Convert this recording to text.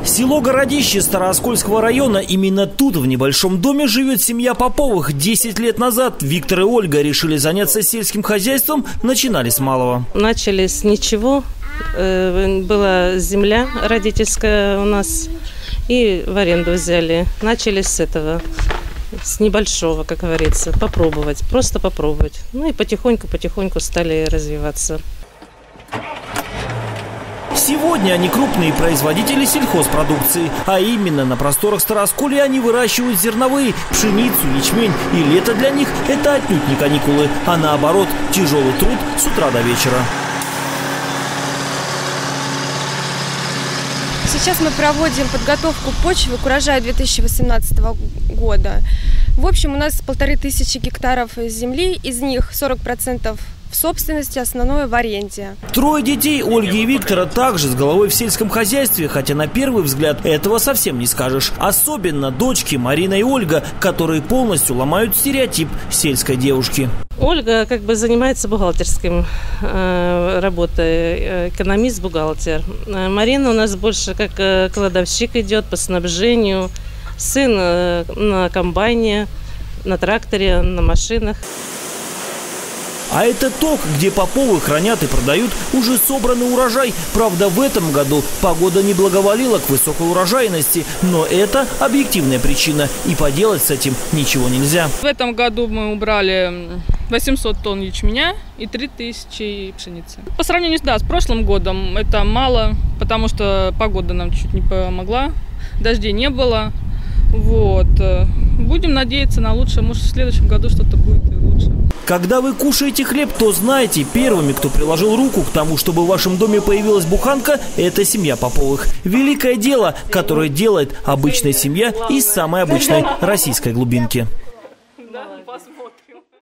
Село Городище Старооскольского района. Именно тут, в небольшом доме, живет семья Поповых. 10 лет назад Виктор и Ольга решили заняться сельским хозяйством, начинали с малого. Начали с ничего. Была земля родительская у нас. И в аренду взяли. Начали с этого. С небольшого, как говорится. Попробовать. Просто попробовать. Ну и потихоньку стали развиваться. Сегодня они крупные производители сельхозпродукции. А именно на просторах Староосколья они выращивают зерновые, пшеницу, ячмень. И лето для них – это отнюдь не каникулы, а наоборот тяжелый труд с утра до вечера. Сейчас мы проводим подготовку почвы к урожаю 2018 года. В общем, у нас 1500 гектаров земли, из них 40% в собственности, основное в аренде. Трое детей Ольги и Виктора также с головой в сельском хозяйстве, хотя на первый взгляд этого совсем не скажешь. Особенно дочки Марина и Ольга, которые полностью ломают стереотип сельской девушки. Ольга занимается бухгалтерским работой, экономист-бухгалтер. Марина у нас больше как кладовщик идет по снабжению. Сын на комбайне, на тракторе, на машинах. А это ток, где Поповы хранят и продают уже собранный урожай. Правда, в этом году погода не благоволила к высокой урожайности. Но это объективная причина. И поделать с этим ничего нельзя. В этом году мы убрали 800 тонн ячменя и 3000 пшеницы. По сравнению с прошлым годом это мало, потому что погода нам чуть не помогла. Дождей не было. Будем надеяться на лучшее. Может, в следующем году что-то будет и лучше. Когда вы кушаете хлеб, то знайте, первыми, кто приложил руку к тому, чтобы в вашем доме появилась буханка, это семья Поповых. Великое дело, которое делает обычная семья из самой обычной российской глубинки.